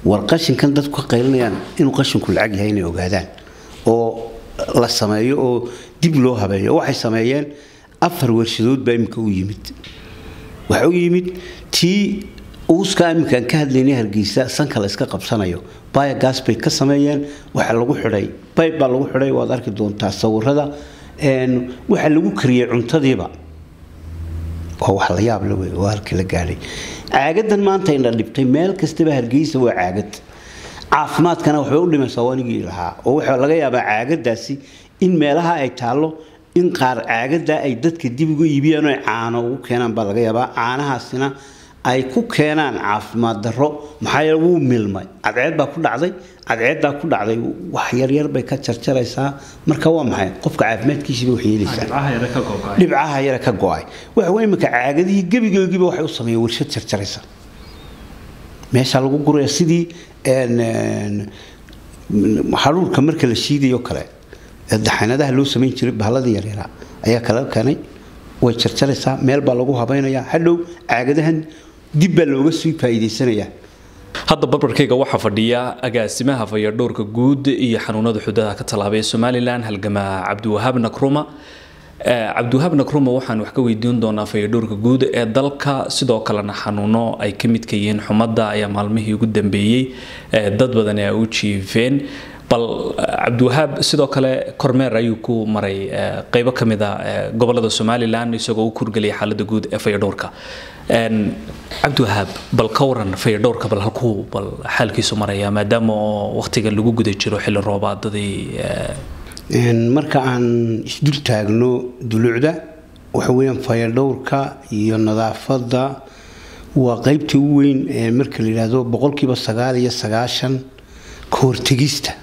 warqashin kan dadku ka qaylinayaan inuu qashinku lacag yahay inay ogaadaan oo la sameeyo oo dib loo habeeyo waxay sameeyeen 4 warshadood baa imka u yimid waxa u yimid tii uuska imka ka hadlaynay Hargeysa sanka la iska qabsanayo baya gas bay ka sameeyeen waxa lagu xidhay pipe baa lagu xidhay waad arki doontaa sawirada waxa lagu kariyay cuntadiiba oo wax la yaab leh oo halkii la gaaray caagadan maanta in la dhibtay meel kasta ba Hargeysa waa caagad caafimaadkana wuxuu u dhimaysaa wanigii lahaa oo waxa laga yaabaa caagadaasi in meelaha ay taalo in qaar caagada ay dadka dib ugu iibiyaan oo caano ugu keenaan baa laga yaabaa caanahaasina ay ku keenaan caafimaad darro maxay ugu milmay cadceed baa ku dhacday wax yar yar bay ka jarjaraysaa marka waa maxay qofka caafimaadkiisa wax yeelaysaa dhibcaha yar ka go'ay waxa weey marka caagadii gabigoodiba waxay u sameeyeen warshad jarjaraysa meesha lagu guray sidii haruurka marka la shiidayo kale daxanadaha loo sameyn jiray bahalada yar yar ayaa kala keenay way jarjaraysaa meel baa lagu habaynayaa hadhow caagadahan dib baa looga sii faa'iideysanaya hadda barbarkayga waxa fadhiya agaasimaha fayadhowrka guud iyo xanuunada xuduudaha ka talaabay Somaliland halgama Cabdiwahaab Nakruma Cabdiwahaab Nakruma waxaan wax ka weydiin doonaa fayadhowrka guud ee dalka sidoo kalena xanuuno ay ka mid ka yihiin xumada ayaa maalmihii ugu dambeeyay dad badan ay u jiifeen bal Cabdiwahaab sidoo kale kormeer ayuu ku maray qaybo kamid ah gobolada Somaliland isagoo u kurgalay xaaladda guud ee fayadhowrka Cabdiwahaab bal ka waran fayadhowrka bal halkuu bal xaalkiisu maraya maadaama waqtiga lagu guda jiro xilli roobaadadii marka aan isdul taagno dulucda waxa weeyaan fayadhowrka iyo nadaafadda waa qaybta ugu weyn ee marka la yiraahdo 99% koortigista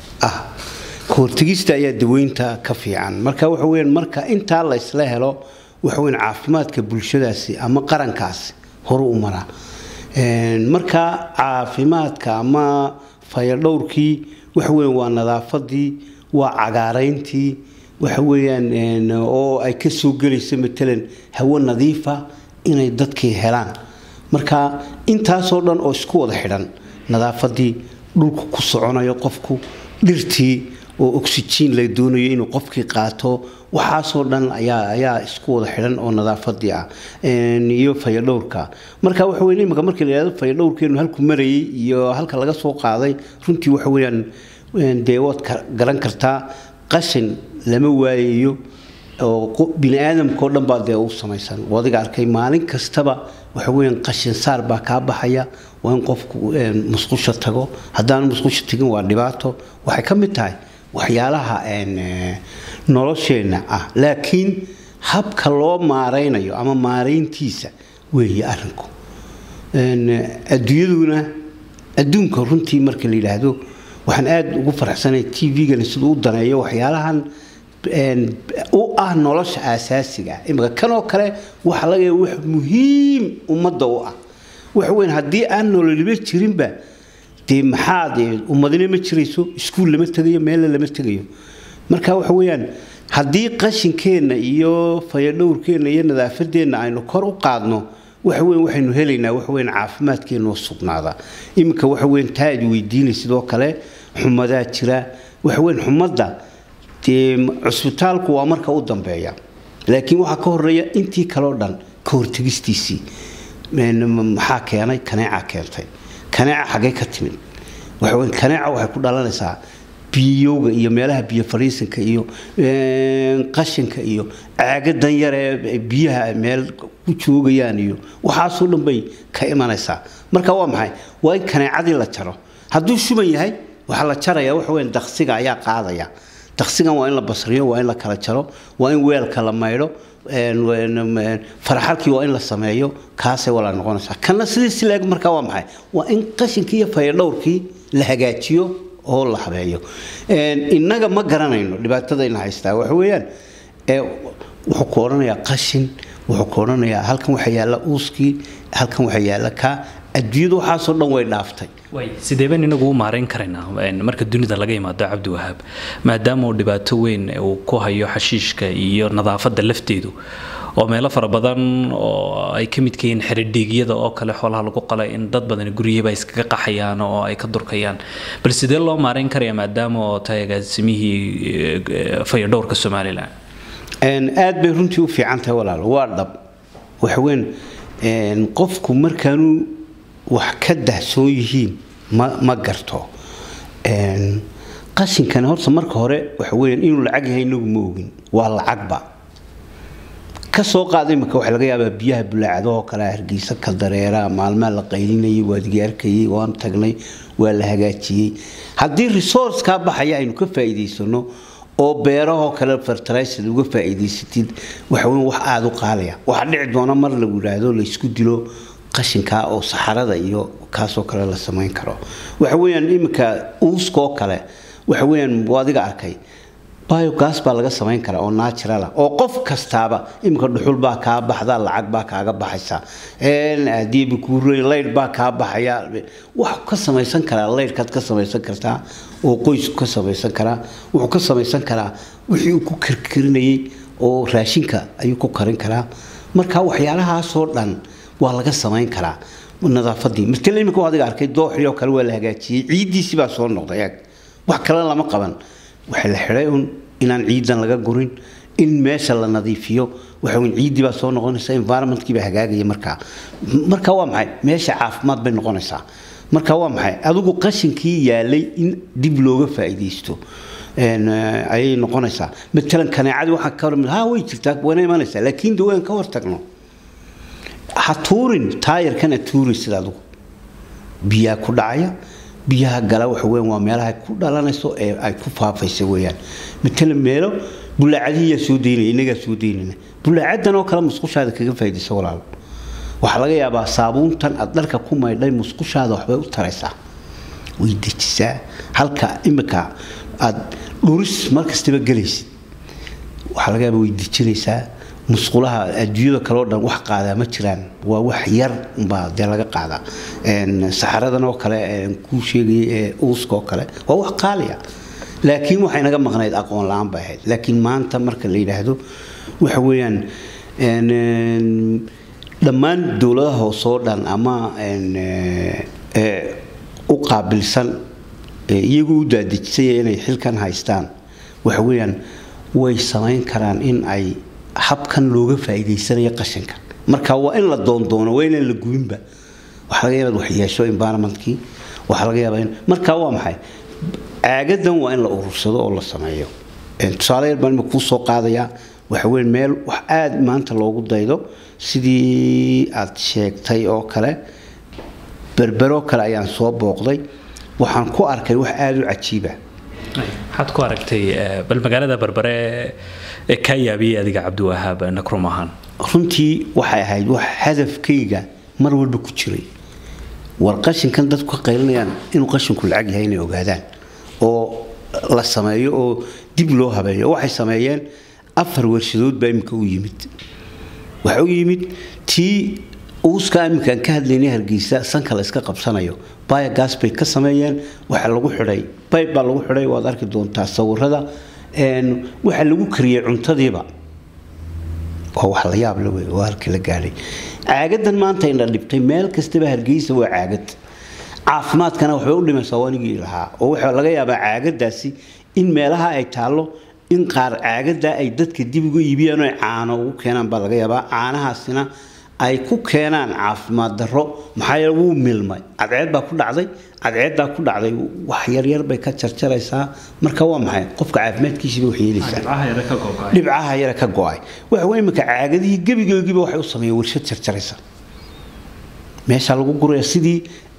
koortigista ayaa daweynta ka fiican marka waxa weeyaan marka inta la isla helo waxa weeyaan caafimaadka bulshadaasi ama qarankaasi hor u mara marka caafimaadka ama fayadhowrkii waxa weeyaan waa nadaafadii waa cagaarayntii waxa weeyaan oo ay ka soo galayso matalan hawo nadiif ah inay dadkii helaan marka intaas oo dhan oo isku wada xidhan nadaafadii dhulku ku soconayo qofku dhirtii oo oxygen la doonayo inuu qofkii qaato waxa soo dhan ayaa isku wada xidhan oo nadaafadii ah iyo fayadhowrka marka waxa weeyaan marka la yiraahdo fayadhowrkeenu halku marayay iyo halka laga soo qaaday runtii waxa weeyaan deewood garan kartaa qashin lama waayayo oo bini aadamka dhan baa u samaysan wadiga arkay maalin kastaba waxa weeyaan qashin saar baa ka baxaya waa in qofku musqusha tago hadaan musqusha tagin waa dhibaato waxay ka mid tahay waxyaalaha nolosheena ah laakiin habka loo maareynayo ama maareyntiisa weeye arinku adduunka runtii marka la yiraahdo waxaan aad ugu faraxsanahay TV-ga sidoo u daneeyo waxyaalahan oo ah nolosha asaasiga imka kanoo kale waxa laga yaabaa wax muhiim ummadda u ah wax weyn hadii aan nololba jirinba tii maxaad ummadina ma jirayso iskuul lama tagayo meel lama tagayo marka waxa weeyaan hadii qashinkeena iyo fayadhowrkeena iyo nadaafadeena aynu kor u qaadno waxa weyn waxaynu helaynaa wax weyn caafimaadkeena oo sugnaada imka waxa weyn taad weydiinay sidoo kale xumada jira wax weyn xumada cusbitaalku waa marka u dambeeya laakiin waxa ka horeeya intii kale oo dhan ka hortagistiisii maxaa keenay kaneeca keentay kaneeca xagee ka timid waxa weyn kaneeca waxay ku dhalanaysaa biyowga iyo meelaha biyo fariisanka iyo qashinka iyo caagadan yar ee biyaha meel ku joogayaan iyo waxa soo dhanbay ka imanaysaa marka waa maxay waa in kaneecadii la jaro hadduu shuban yahay waxa la jaraya waxa weyn daqsiga ayaa qaadaya daqsigan waa in la basriyo waa in la kala jaro waa in weelka la maydho farxalkii waa in la sameeyo kaasay wala noqonaysaa kana sidii leeg marka waa maxay waa in qashinkii iyo fayadhowrkii la hagaajiyo oo la habeeyo inaga ma garanayno dhibaatada in haystaa waxa weeyaan wuxuu ku oranayaa qashin wuxuu ku oranayaa halkan waxa yaala uuskii halkan waxa yaala ka adduunyadu waxa soo dhan way dhaaftay way sideeban inagu maareyn kareynaa marka dunida laga yimaado Cabdiwahaab maadaama uu dhibaato weyn uu ku hayo xashiishka iyo nadaafadda lafteedu oo meelo fara badan oo ay ka mid yihiin xiriidhiyada oo kale xoolaha lagu qalay in dad badan guriyada iskaga qaxayaan oo ay ka durkayaan bal sidee loo maareyn karayaa maadaama oo tahay agaasimihii fayadhowrka Soomaaliland aad bay runtii u fiican tahay walaal waa dhab wax weyn qofku markaanu wax ka dahsoon yihiin ma garto qashinkan horta marka hore waxa weeyaan inuu lacag yahay inagu ma ogin waa lacagba ka soo qaaday marka waxa laga yaabaa biyaha bulaacado oo kala Hargeysa ka dareera maalmaha la qaylinayay waadiga arkayay waan tagnay waa la hagaajiyay hadii resource ka baxaya aynu ka faa'iideysano oo beeraha kala fertilizer uga faa'iideysatid waxa weyn wax aad u qaaliya waxa dhici doona mar lagu yiraahdo la isku dilo qashinka oo saxarada iyo kaasoo kale la sameyn karo waxa weeyaan imika uusko kale waxa weeyaan waadiga arkay biogas baa laga sameyn karaa oo natural ah oo qof kastaaba imika dhuxul baa ka baxda lacag baa kaaga baxaysa aadiib ku leeyr baa ka baxaya wax ka samaysan kara leeyr ka samaysan kartaa oo qoys ka samaysan kara wuxuu ka samaysan karaa wixii uu ku karkarinayay oo raashinka ayuu ku karin karaa marka waxyaalahaas oo dhan waa laga sameyn karaa nadaafadii markii imika waadiga arkay dooxii oo kale waa la hagaajiyay ciidiisi baa soo noqday wax kale lama qaban waxa la xiray inaan ciidan laga gurin in meesha la nadiifiyo waxa weyn ciidi baa soo noqonaysa environmentkii baa hagaagaya marka waa maxay meesha caafimaad bay noqonaysaa marka waa maxay adigu qashinkii yaalay in dib looga faa'iideysto ay noqonaysaa midkalan kaneecadi waxa ka hor way jirtaa wana imanaysaa laakiin dawaan ka hortagno hatuurin taayirkana tuuri sida adigu biyaa ku dhacaya biyaha gala waxa weyn waa meelaha ku dhalanayso ee ay ku faafayso weeyaan midkale meelo bulaacadiya soo deynay inaga soo deynayna bulaacadan oo kala musqushaada kaga faa'iideyso walaal waxa laga yaabaa saabuuntan aad dharka ku maydhay musqushaada waxbay u taraysaa way dejisaa halka imika aad dhuris markastaba galaysid waxa laga yaabaa way dejinaysaa musqulaha adduunyada kale oo dhan wax qaada ma jiraan waa wax yar baa dee laga qaada saxaradan oo kale ku sheegay uusko kale waa wax qaaliya laakiin waxay naga maqnayd aqoon la'aan bay ahayd laakiin maanta marka la yiraahdo waxa weeyaan dhammaan dawladaha hoose oo dhan ama u qaabilsan iyagu u daadejisay inay xilkan haystaan waxa weeyaan way sameyn karaan in ay habkan looga faa'iideysanayo qashinka marka waa in la doono waa in la guinba waxa laga yaabaa wax yeesho environmentkii waxa laga yaabaa in marka waa maxay aagadan waa in la urursado oo la sameeyo tusaale baan ku soo qaadaya waxa weyn meel wax aad maanta loogu daydo sidii aad sheegtay oo kale berbero kale ayaan soo booqday waxaan ku arkay wax aad u cajiib ah waxaad ku aragtay bal magaalada berbere ee ka yaabiyay adiga Cabdiwahaab Nakrum ahaan runtii waxay ahayd wax hadafkayga mar walba ku jiray war qashinkan dadku ka qaylinayaan inuu qashinku lacag yahay inay ogaadaan oo la sameeyo oo dib loo habeeyo waxay sameeyeen 4 warshadood baa imika u yimid waxa u yimid tii uuska imika ka hadlaynay Hargeysa sanka la iska qabsanayo biogas bay ka sameeyeen waxa lagu xiray pipe baa lagu xiray waad arki doontaa sawirada waxa lagu kariyay cuntadiiba oo wax la yaab leh waa halkii la gaaray caagadan maanta in la dhibtay meel kastaba Hargeysa waa caagad caafimaadkana wuxuu u dhimaysaa wanigii lahaa oo waxa laga yaabaa caagadaasi in meelaha ay taalo in qaar caagada ay dadka dib ugu iibiyaan oo caano ugu keenaan baa laga yaabaa caanahaasina ay ku keenaan caafimaad darro maxay ugu milmay cadceed baa ku dhacday wax yar yar bay ka jarjaraysaa marka waa maxay qofka caafimaadkiisa wax yeelaysaa dhibcaha yar ka go'ay waxa weey marka caagadii gabigoodiba waxay u sameeyeen warshad jarjaraysa meesha lagu guray sidii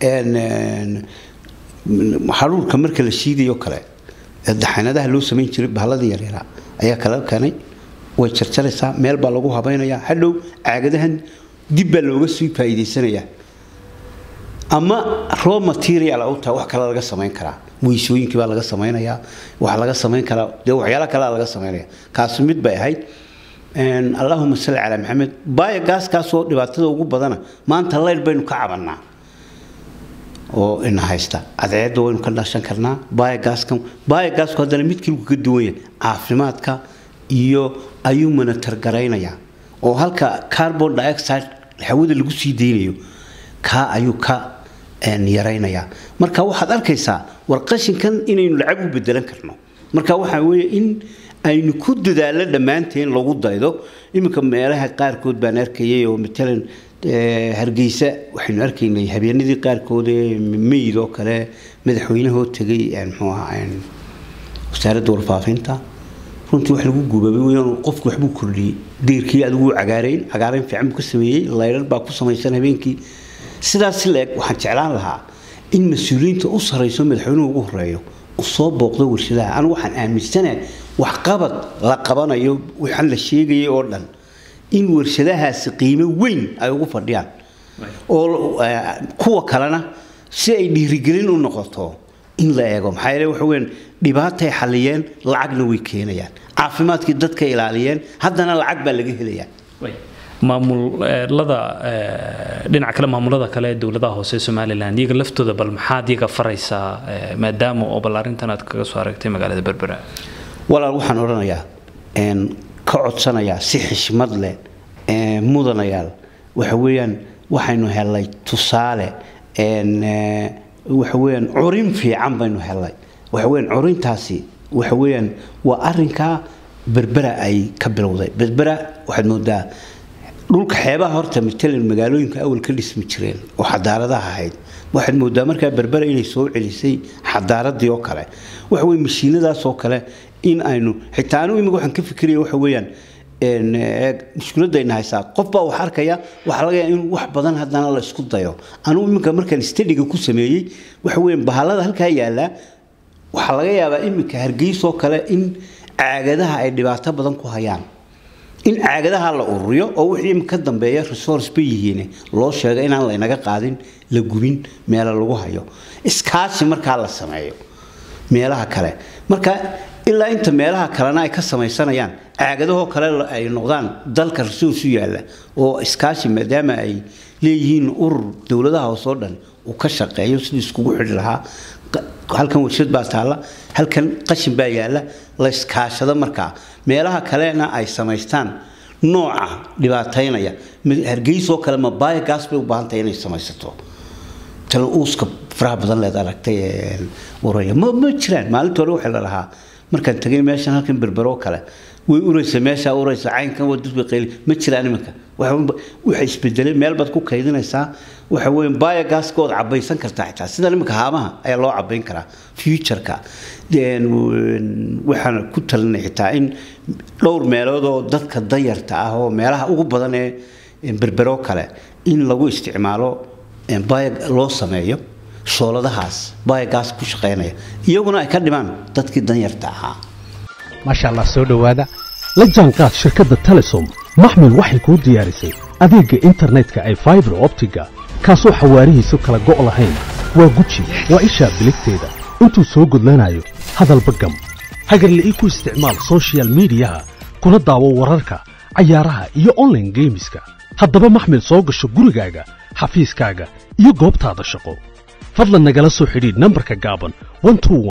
haruurka marka la shiidayo kale daxanadaha loo sameyn jiray bahalada yar yar ayaa kala kanay way jarjaraysaa meel baa lagu habaynayaa hadhow caagadahan dib baa looga sii faa'iideysanaya ama raw material oo taa wax kale laga sameyn karaa muusooyinkii baa laga sameynayaa waxa laga sameyn karaa waxyaalo kale laga sameynaya kaas mid bay ahayd Allahumma salli ala Muhammad biogas kaasoo dhibaatada ugu badana maanta leer baynu ka cabanaa oo in haysta adeedo waynu ka dhashan karnaa biogasku hadana mid kale ka duwan yahay caafimaadka iyo ayuu mana targaraynaya oo halka carbon dioxide hawada lagu sii deynayo ka ayuu ka yareynaya marka waxaad arkaysaa war qashinkan inaynu lacag u bedelan karno marka waxa weeye in aynu ku dadaalo dhamaanteen lagu daydo iminka meelaha qaar kood baan arkayay oo matalan Hargeysa waxaynu arkaynay habeenadii qaar kood meeydo kale madaxweynaha oo tagay muxuu ahaa wasaaradda warfaafinta runtii wax lagu guubay weeyaan qofku wax buu kordhiyay deerkii adigu cagaareyn fiican ku sameeyay layrar baa ku samaysan habeenkii sidaas leeg waxaan jeclaan lahaa in mas'uuliyiinta u sareyso madaxweynuhu ugu horeeyo u soo booqdo warshadaha aan waxaan aaminsanahay wax qabad la qabanayo waxaan la sheegay oo dhan in warshadahaasi qiimo weyn ay ugu fadhiyaan oo kuwa kalena si ay dhiirigelin u noqoto in la eego maxay leeyahay waxa weyn dhibaatay xaliyeen lacagna way keenayaan caafimaadkii dadka ilaaliyeen haddana lacag baa laga helayaa maamulada dhinaca kale maamulada kale dawladaha hoose Soomaaliland iyaga laftooda bal maxaad iyaga faraysaa maadaama oo balaarintan aad kaga soo aragtay magaalada Berbera walaal waxaan oranayaa ka codsanayaa si xishmad leh mudanayaal waxa weeyaan waxaynu helay tusaale waxa weeyaan curin fiican baynu helay waxa weeyaan curintaasi waxa weeyaan waa arinka Berbera ay ka bilowday Berbera waxaad moodaa dhulka xeebaha horta matalan magaalooyinka awal ka dhismi jireen oo xadaaradaha ahayd waxaad moodaa markaa Berbera inay soo celisay xadaaradii oo kale waxa weey mashiinadaas oo kale in aynu xitaa anu imiga waxaan ka fikiriyay waxa weeyaan mushkiladayna haysaa qof baa wax arkaya waxa laga yaabaa in wax badan haddana la isku dayo anu imiga markaan study-ga ku sameeyay waxa weeyaan bahalada halka yaala waxa laga yaabaa imika Hargeysa oo kale in caagadaha ay dhibaato badan ku hayaan in caagadaha la ururiyo oo wixii ka dambeeya resource bay yihiin loo sheegay inaan la inaga qaadin la gubin meel lagu hayo iskaashi marka la sameeyo meelaha kale marka ilaa inta meelaha kalena ay ka samaysanayaan caagadaha kale ay noqdaan dalka resource yaala oo iskaashi maadaama ay leeyihiin urur dawladaha oo soo dhan oo ka shaqeeyo sidii isku xidhi lahaa halkan warshad baa taala halkan qashin baa yaala la iskaashado marka meelaha kalena ay samaystaan nooca dhibaataynaya Hargeysa oo kale ma biogas bay u baahan tahay inay samaysato tan uuska faraha badan leed aragtay waraya ma jiraan maalintii hore waxa la lahaa markaan tagay meeshan halkan Berbera oo kale way uraysa meesha uraysa caynkan wadada qeyli ma jiraan iminka waxa isbedelay meel bad ku kaydinaysaa waxa weyn biogas kood cabaysan kartaa xitaa sida iminka haamaha ayaa loo cabayn karaa future-ka waxaan ku talinay xitaa in dhowr meelood oo dadka dayarta ah oo meelaha ugu badan ee Berbera oo kale in lagu isticmaalo loo sameeyo shooladahaas biogas ku shaqeynaya iyaguna ay ka dhimaan dadkii danyarta ahaa masha Allah soo dhawaada la jaanqaad shirkadda Telesom maxmil waxay ku diyaarisay adeega internetka ay fiber optiga kaasoo xawaarihiisu kala go' lahayn waa guji waa isha biligteeda intuu soo gudlanayo hadalba gam hagarle ku isticmaal social media kuna daawo wararka ciyaaraha iyo online gameska haddaba maxmil soo gasho gurigaaga xafiiskaaga iyo goobtaada shaqo fadlan nagala soo xidhiidh nambarka gaaban 121